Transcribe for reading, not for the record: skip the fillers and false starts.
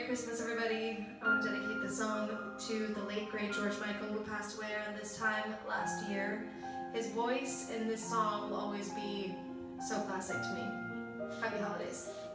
Christmas, everybody. I want to dedicate this song to the late, great George Michael, who passed away around this time last year. His voice in this song will always be so classic to me. Happy holidays.